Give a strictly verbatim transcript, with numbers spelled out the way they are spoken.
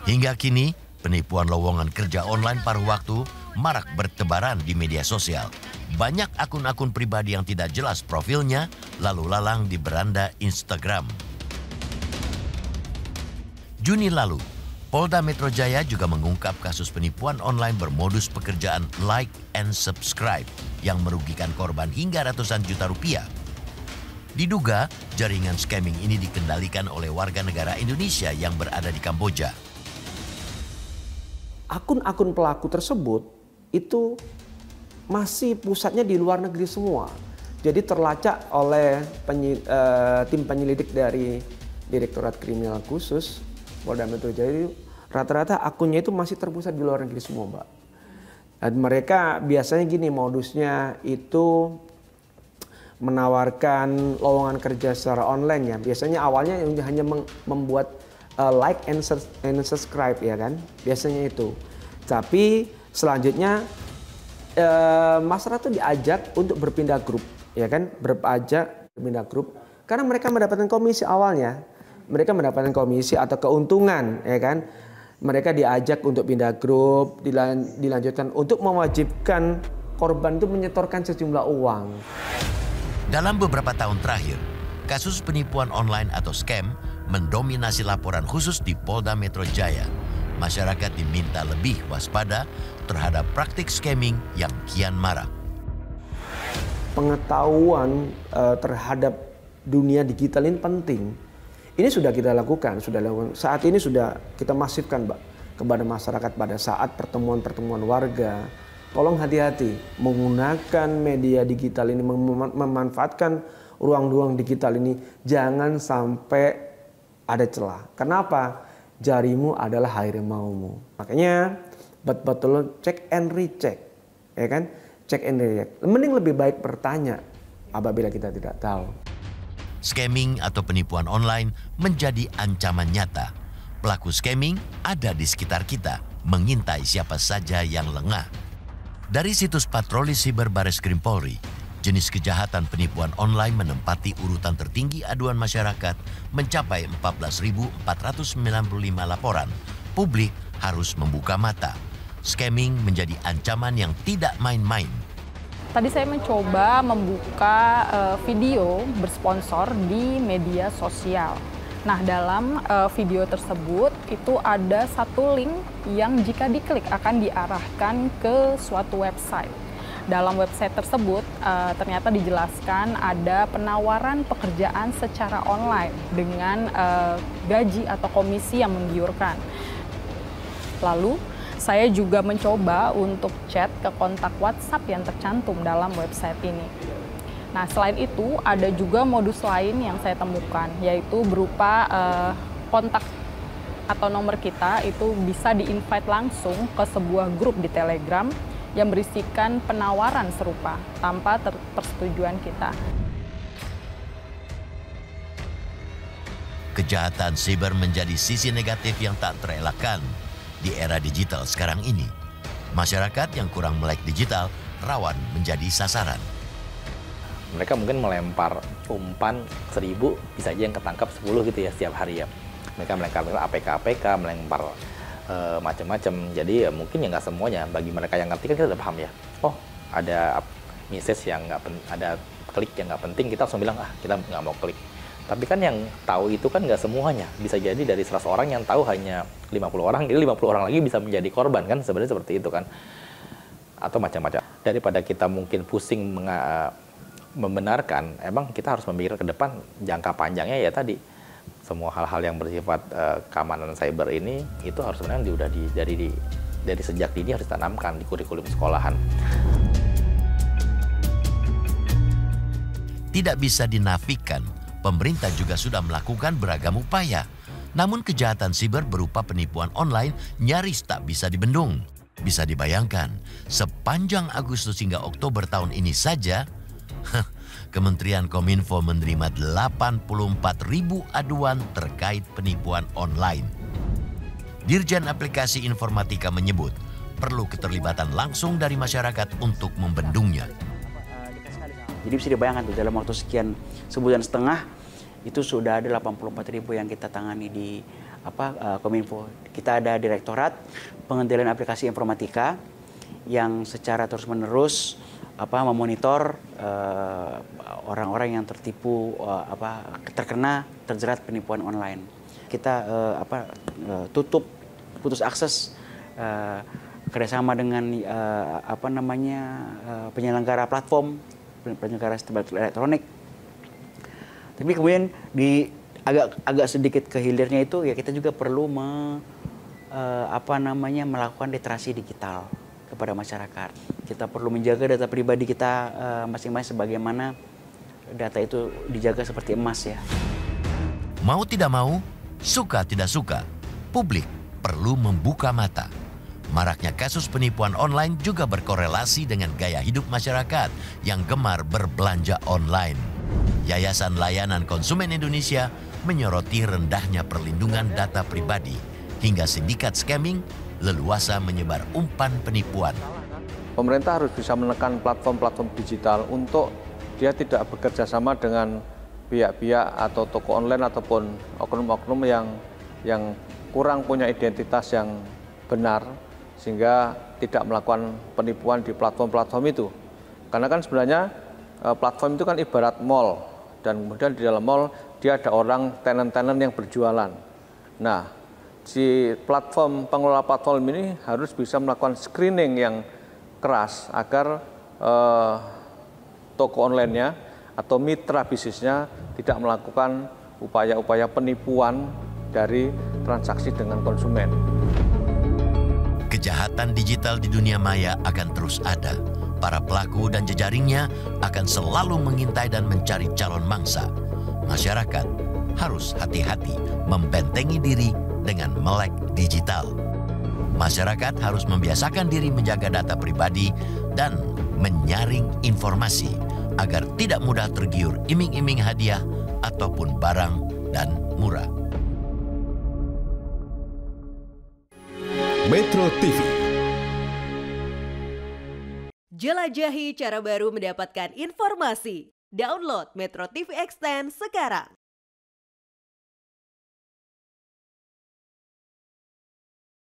Hingga kini, penipuan lowongan kerja online paruh waktu marak bertebaran di media sosial. Banyak akun-akun pribadi yang tidak jelas profilnya lalu lalang di beranda Instagram. Juni lalu, Polda Metro Jaya juga mengungkap kasus penipuan online bermodus pekerjaan like and subscribe yang merugikan korban hingga ratusan juta rupiah. Diduga, jaringan scamming ini dikendalikan oleh warga negara Indonesia yang berada di Kamboja. Akun-akun pelaku tersebut itu masih pusatnya di luar negeri semua. Jadi terlacak oleh penyi, uh, tim penyelidik dari Direktorat Kriminal Khusus Polda Metro Jaya, rata-rata akunnya itu masih terpusat di luar negeri semua, Mbak. Dan mereka biasanya gini modusnya itu menawarkan lowongan kerja secara online ya. Biasanya awalnya hanya membuat Uh, like and, and subscribe ya kan, biasanya itu. Tapi selanjutnya uh, masyarakat itu diajak untuk berpindah grup, ya kan, berajak berpindah grup karena mereka mendapatkan komisi awalnya, mereka mendapatkan komisi atau keuntungan, ya kan. Mereka diajak untuk pindah grup, dilan, dilanjutkan untuk mewajibkan korban itu menyetorkan sejumlah uang. Dalam beberapa tahun terakhir, kasus penipuan online atau scam mendominasi laporan khusus di Polda Metro Jaya. Masyarakat diminta lebih waspada terhadap praktik scamming yang kian marak. Pengetahuan uh, terhadap dunia digital ini penting. Ini sudah kita lakukan, sudah lakukan. Saat ini sudah kita masifkan, Mbak, kepada masyarakat pada saat pertemuan-pertemuan warga. Tolong hati-hati menggunakan media digital ini, mem memanfaatkan ruang-ruang digital ini, jangan sampai ada celah. Kenapa? Jarimu adalah harimaumu. Makanya betul-betul cek and recheck, ya kan? Cek and recheck. Mending lebih baik bertanya apabila kita tidak tahu. Scamming atau penipuan online menjadi ancaman nyata. Pelaku scamming ada di sekitar kita, mengintai siapa saja yang lengah. Dari situs patroli siber Bareskrim Polri, jenis kejahatan penipuan online menempati urutan tertinggi aduan masyarakat mencapai empat belas ribu empat ratus sembilan puluh lima laporan. Publik harus membuka mata. Scamming menjadi ancaman yang tidak main-main. Tadi saya mencoba membuka uh, video bersponsor di media sosial. Nah, dalam uh, video tersebut itu ada satu link yang jika diklik akan diarahkan ke suatu website. Dalam website tersebut uh, ternyata dijelaskan ada penawaran pekerjaan secara online dengan uh, gaji atau komisi yang menggiurkan. Lalu saya juga mencoba untuk chat ke kontak WhatsApp yang tercantum dalam website ini. Nah, selain itu ada juga modus lain yang saya temukan, yaitu berupa uh, kontak atau nomor kita itu bisa di-invite langsung ke sebuah grup di Telegram yang berisikan penawaran serupa tanpa persetujuan kita. Kejahatan siber menjadi sisi negatif yang tak terelakkan di era digital sekarang ini. Masyarakat yang kurang melek digital rawan menjadi sasaran. Mereka mungkin melempar umpan seribu, bisa aja yang ketangkap sepuluh gitu ya setiap hari ya. Mereka melempar A P K A P K, melempar Uh, macam-macam. Jadi ya mungkin ya nggak semuanya. Bagi mereka yang ngerti kan kita udah paham ya. Oh, ada message yang nggak ada klik yang nggak penting, kita langsung bilang ah kita nggak mau klik. Tapi kan yang tahu itu kan nggak semuanya. Bisa jadi dari seratus orang yang tahu hanya lima puluh orang, jadi lima puluh orang lagi bisa menjadi korban kan, sebenarnya seperti itu kan. Atau macam-macam. Daripada kita mungkin pusing membenarkan, emang kita harus memikirkan ke depan jangka panjangnya ya tadi. Semua hal-hal yang bersifat uh, keamanan cyber ini itu harus sebenarnya sudah di, dari di, dari sejak dini harus ditanamkan di kurikulum sekolahan. Tidak bisa dinafikan, pemerintah juga sudah melakukan beragam upaya. Namun kejahatan siber berupa penipuan online nyaris tak bisa dibendung. Bisa dibayangkan, sepanjang Agustus hingga Oktober tahun ini saja, Kementerian Kominfo menerima delapan puluh empat ribu aduan terkait penipuan online. Dirjen Aplikasi Informatika menyebut perlu keterlibatan langsung dari masyarakat untuk membendungnya. Jadi bisa dibayangkan tuh dalam waktu sekian sebulan setengah itu sudah ada delapan puluh empat ribu yang kita tangani di apa uh, Kominfo. Kita ada Direktorat Pengendalian Aplikasi Informatika yang secara terus-menerus apa memonitor orang-orang uh, yang tertipu uh, apa terkena terjerat penipuan online. Kita uh, apa uh, tutup putus akses uh, kerjasama dengan uh, apa namanya uh, penyelenggara platform, penyelenggara sistem elektronik. Tapi kemudian di agak agak sedikit ke hilirnya itu ya kita juga perlu me, uh, apa namanya melakukan literasi digital kepada masyarakat. Kita perlu menjaga data pribadi kita uh, masing-masing sebagaimana data itu dijaga seperti emas ya. Mau tidak mau, suka tidak suka, publik perlu membuka mata. Maraknya kasus penipuan online juga berkorelasi dengan gaya hidup masyarakat yang gemar berbelanja online. Yayasan Layanan Konsumen Indonesia menyoroti rendahnya perlindungan data pribadi hingga sindikat scamming leluasa menyebar umpan penipuan. Pemerintah harus bisa menekan platform-platform digital untuk dia tidak bekerja sama dengan pihak-pihak atau toko online ataupun oknum-oknum yang yang kurang punya identitas yang benar sehingga tidak melakukan penipuan di platform-platform itu. Karena kan sebenarnya platform itu kan ibarat mall dan kemudian di dalam mall dia ada orang tenant-tenant yang berjualan. Nah, si platform pengelola platform ini harus bisa melakukan screening yang keras agar eh, toko online-nya atau mitra bisnisnya tidak melakukan upaya-upaya penipuan dari transaksi dengan konsumen. Kejahatan digital di dunia maya akan terus ada. Para pelaku dan jejaringnya akan selalu mengintai dan mencari calon mangsa. Masyarakat harus hati-hati membentengi diri dengan melek digital. Masyarakat harus membiasakan diri menjaga data pribadi dan menyaring informasi agar tidak mudah tergiur iming-iming hadiah ataupun barang dan murah. Metro T V. Jelajahi cara baru mendapatkan informasi. Download Metro T V Extend sekarang.